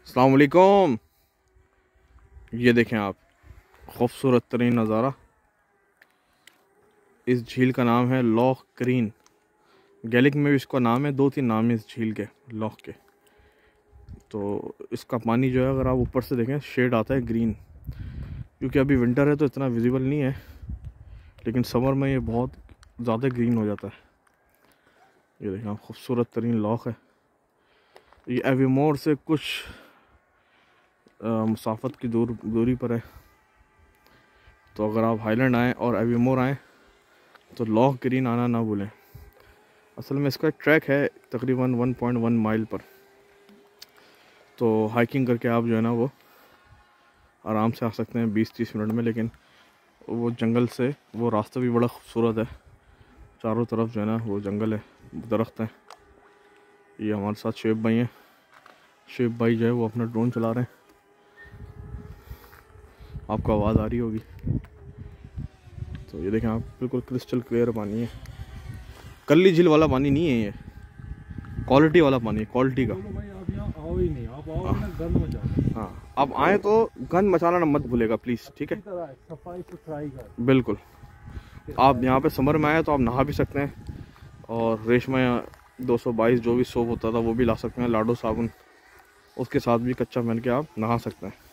अस्सलाम वालेकुम। ये देखें आप, खूबसूरत तरीन नज़ारा। इस झील का नाम है लॉक करीन। गैलिक में भी इसका नाम है, 2-3 नाम है इस झील के, लॉक के। तो इसका पानी जो है, अगर आप ऊपर से देखें, शेड आता है ग्रीन, क्योंकि अभी विंटर है तो इतना विजिबल नहीं है, लेकिन समर में ये बहुत ज़्यादा ग्रीन हो जाता है। ये देखें आप, खूबसूरत तरीन लॉक है। ये एविमोर से कुछ मुसाफत की दूरी पर है। तो अगर आप हाईलैंड आएँ और एविमोर आएँ तो लॉक ग्रीन आना ना भूलें। असल में इसका ट्रैक है तकरीबन 1.1 माइल पर। तो हाइकिंग करके आप जो है ना वो आराम से आ सकते हैं 20-30 मिनट में। लेकिन वो जंगल से वो रास्ता भी बड़ा खूबसूरत है, चारों तरफ जो है ना वो जंगल है, दरख्त हैं। ये हमारे साथ शेब भाई हैं। शेब भाई जो है वो अपना ड्रोन चला रहे हैं, आपको आवाज़ आ रही होगी। तो ये देखें आप, बिल्कुल क्रिस्टल क्लियर पानी है। कल्ली झील वाला पानी नहीं है ये, क्वालिटी वाला पानी है, क्वालिटी का। आप यहाँ आओ ही नहीं, आप आओ ना गंद मचा। हाँ, आप आए तो गंद मचाना ना मत भूलेगा प्लीज़, ठीक है? सफाई सुथराई का बिल्कुल। आप यहाँ पे समर में आए तो आप नहा भी सकते हैं, और रेशमा 222 जो भी सोप होता था वो भी ला सकते हैं, लाडो साबुन, उसके साथ भी कच्चा पहन के आप नहा सकते हैं।